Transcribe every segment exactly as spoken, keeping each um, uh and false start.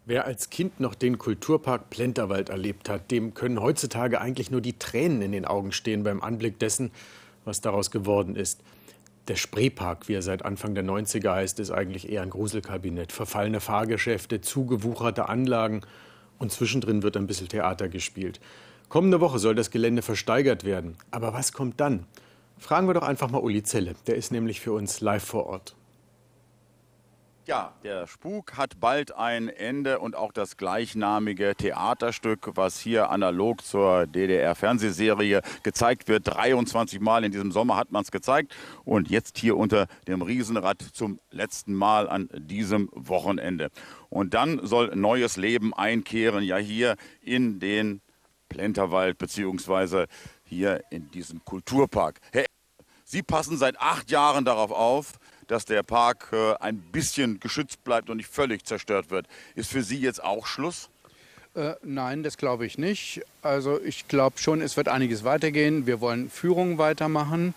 Wer als Kind noch den Kulturpark Plenterwald erlebt hat, dem können heutzutage eigentlich nur die Tränen in den Augen stehen beim Anblick dessen, was daraus geworden ist. Der Spreepark, wie er seit Anfang der neunziger heißt, ist eigentlich eher ein Gruselkabinett. Verfallene Fahrgeschäfte, zugewucherte Anlagen und zwischendrin wird ein bisschen Theater gespielt. Kommende Woche soll das Gelände versteigert werden. Aber was kommt dann? Fragen wir doch einfach mal Uli Zelle. Der ist nämlich für uns live vor Ort. Ja, der Spuk hat bald ein Ende und auch das gleichnamige Theaterstück, was hier analog zur D D R-Fernsehserie gezeigt wird. dreiundzwanzig Mal in diesem Sommer hat man es gezeigt und jetzt hier unter dem Riesenrad zum letzten Mal an diesem Wochenende. Und dann soll neues Leben einkehren, ja hier in den Plenterwald beziehungsweise hier in diesen Kulturpark. Herr, Sie passen seit acht Jahren darauf auf, dass der Park äh, ein bisschen geschützt bleibt und nicht völlig zerstört wird. Ist für Sie jetzt auch Schluss? Äh, nein, das glaube ich nicht. Also ich glaube schon, es wird einiges weitergehen. Wir wollen Führungen weitermachen.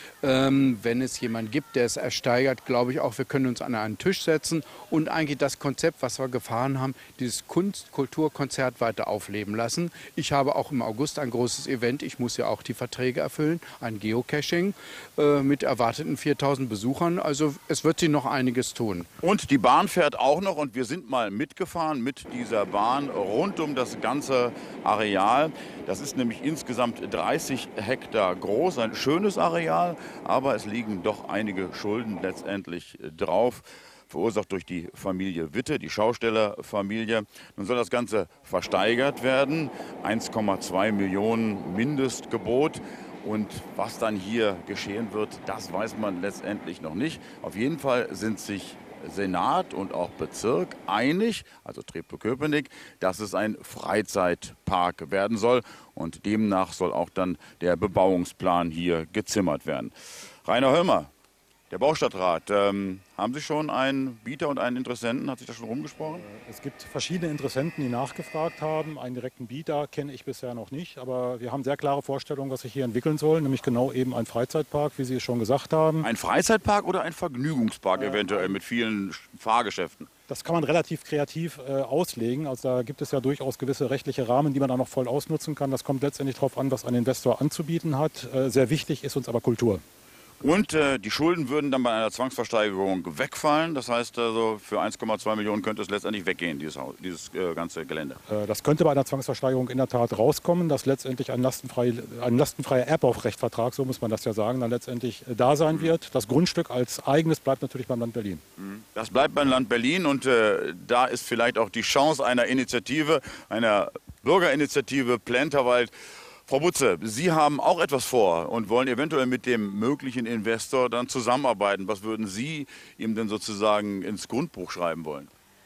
Ähm, wenn es jemanden gibt, der es ersteigert, glaube ich auch, wir können uns an einen Tisch setzen und eigentlich das Konzept, was wir gefahren haben, dieses Kunst-Kulturkonzert weiter aufleben lassen. Ich habe auch im August ein großes Event, ich muss ja auch die Verträge erfüllen, ein Geocaching äh, mit erwarteten viertausend Besuchern. Also es wird sich noch einiges tun. Und die Bahn fährt auch noch und wir sind mal mitgefahren mit dieser Bahn rund um das ganze Areal. Das ist nämlich insgesamt dreißig Hektar groß, ein schönes Areal. Aber es liegen doch einige Schulden letztendlich drauf, verursacht durch die Familie Witte, die Schaustellerfamilie. Nun soll das Ganze versteigert werden, eins Komma zwei Millionen Mindestgebot. Und was dann hier geschehen wird, das weiß man letztendlich noch nicht. Auf jeden Fall sind sich Senat und auch Bezirk einig, also Treptow-Köpenick, dass es ein Freizeitpark werden soll. Und demnach soll auch dann der Bebauungsplan hier gezimmert werden. Rainer Höllmer, der Baustadtrat, ähm, haben Sie schon einen Bieter und einen Interessenten? Hat sich das schon rumgesprochen? Es gibt verschiedene Interessenten, die nachgefragt haben. Einen direkten Bieter kenne ich bisher noch nicht. Aber wir haben sehr klare Vorstellungen, was sich hier entwickeln soll. Nämlich genau eben ein Freizeitpark, wie Sie es schon gesagt haben. Ein Freizeitpark oder ein Vergnügungspark äh, eventuell mit vielen Fahrgeschäften? Das kann man relativ kreativ äh, auslegen. Also da gibt es ja durchaus gewisse rechtliche Rahmen, die man auch noch voll ausnutzen kann. Das kommt letztendlich darauf an, was ein Investor anzubieten hat. Äh, sehr wichtig ist uns aber Kultur. Und äh, die Schulden würden dann bei einer Zwangsversteigerung wegfallen. Das heißt also, für eins Komma zwei Millionen könnte es letztendlich weggehen, dieses, Haus, dieses äh, ganze Gelände. Äh, das könnte bei einer Zwangsversteigerung in der Tat rauskommen, dass letztendlich ein, lastenfrei, ein lastenfreier Erbaurechtvertrag, so muss man das ja sagen, dann letztendlich äh, da sein mhm. wird. Das Grundstück als eigenes bleibt natürlich beim Land Berlin. Das bleibt beim Land Berlin und äh, da ist vielleicht auch die Chance einer Initiative, einer Bürgerinitiative Plenterwald. Frau Butze, Sie haben auch etwas vor und wollen eventuell mit dem möglichen Investor dann zusammenarbeiten. Was würden Sie ihm denn sozusagen ins Grundbuch schreiben wollen?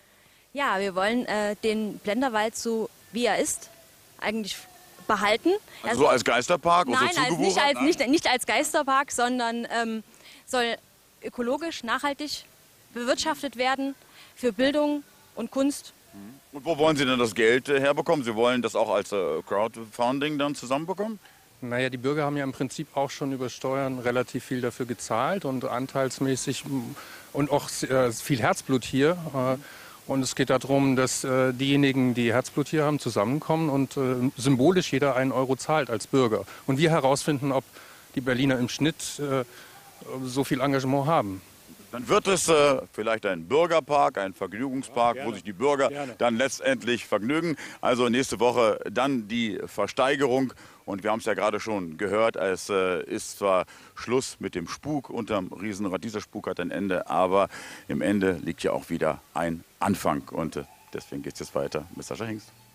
Ja, wir wollen äh, den Plenterwald so, wie er ist, eigentlich behalten. Also, also so als Geisterpark? Nein, so als nicht, als, nicht, nicht als Geisterpark, sondern ähm, soll ökologisch, nachhaltig bewirtschaftet werden für Bildung und Kunst. Und wo wollen Sie denn das Geld äh, herbekommen? Sie wollen das auch als äh, Crowdfunding dann zusammenbekommen? Naja, die Bürger haben ja im Prinzip auch schon über Steuern relativ viel dafür gezahlt und anteilsmäßig und auch äh, viel Herzblut hier. Äh, und es geht darum, dass äh, diejenigen, die Herzblut hier haben, zusammenkommen und äh, symbolisch jeder einen Euro zahlt als Bürger. Und wir herausfinden, ob die Berliner im Schnitt äh, so viel Engagement haben. Dann wird es äh, vielleicht ein Bürgerpark, ein Vergnügungspark, ja, wo sich die Bürger gerne. dann letztendlich vergnügen. Also nächste Woche dann die Versteigerung. Und wir haben es ja gerade schon gehört, es äh, ist zwar Schluss mit dem Spuk unterm Riesenrad. Dieser Spuk hat ein Ende, aber im Ende liegt ja auch wieder ein Anfang. Und äh, deswegen geht es jetzt weiter mit Sascha Hingst.